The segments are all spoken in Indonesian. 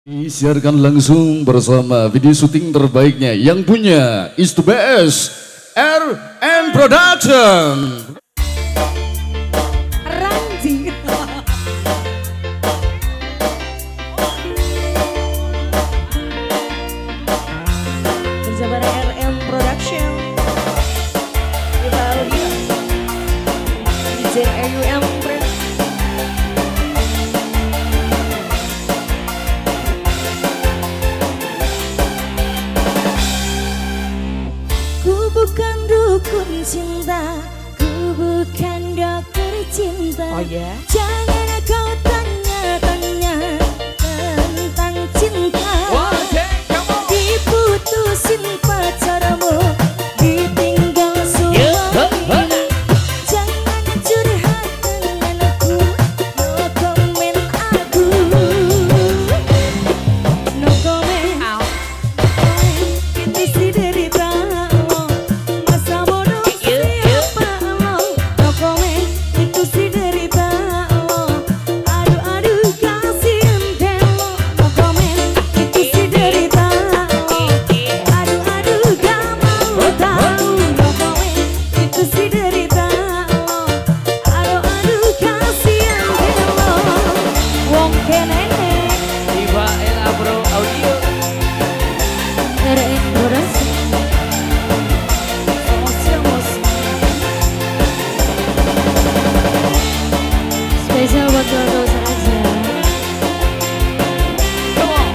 Disiarkan langsung bersama video syuting terbaiknya yang punya is the best RN Production. Ranjing. Bersama RM Production. Kita audio. DJ RUM Brand. Ku bukan dukun cinta, ku bukan dokter cinta. Oh ya? Jangan kau tanya-tanya tentang cinta. Diputusin pacarmu, ditinggal suami. Jangan curhat dengan aku, no comment aku. No comment. Itu si derita lo, masa bodoh siapa lo. No comment. Itu si derita lo, aduh kasihan deh lo. No comment. Itu si derita lo, aduh gak mau tahu. No comment. Itu si derita lo, aduh kasihan deh lo. Wong kenene Tiba Ela Bro Audio. RN Production. Spesial buat keluarga besar aja. Come on.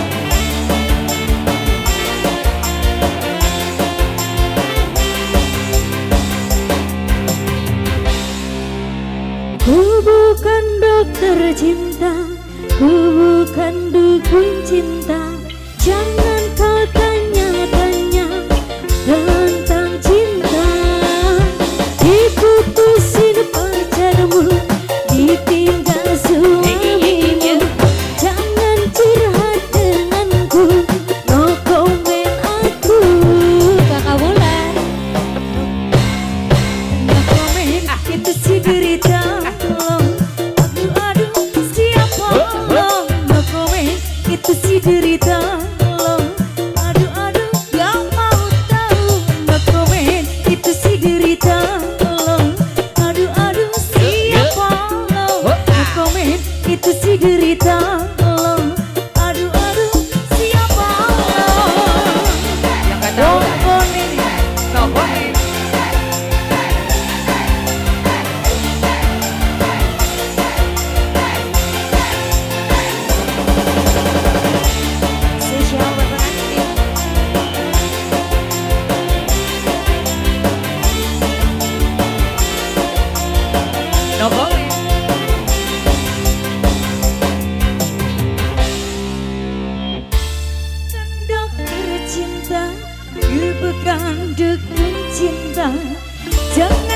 Ku bukan dokter cinta, ku bukan dukun cinta. Jangan kau tanya-tanya tentang cinta. Diputusin pacarmu, ditinggal suamimu. Jangan curhat denganku, no comment aku. Kakak Bulan, no comment. Itu si derita lo, aduh siapa lo. No comment. Itu si derita lo, aduh gak mau tahu. No comment. Itu si derita lo, aduh siapa lo. No comment. Itu si derita lo, aduh siapa lo. Yang kata No comment. no comment. Spesial buat Ranti. No comment. Dokter cinta, ku bukan dukun cinta. Jangan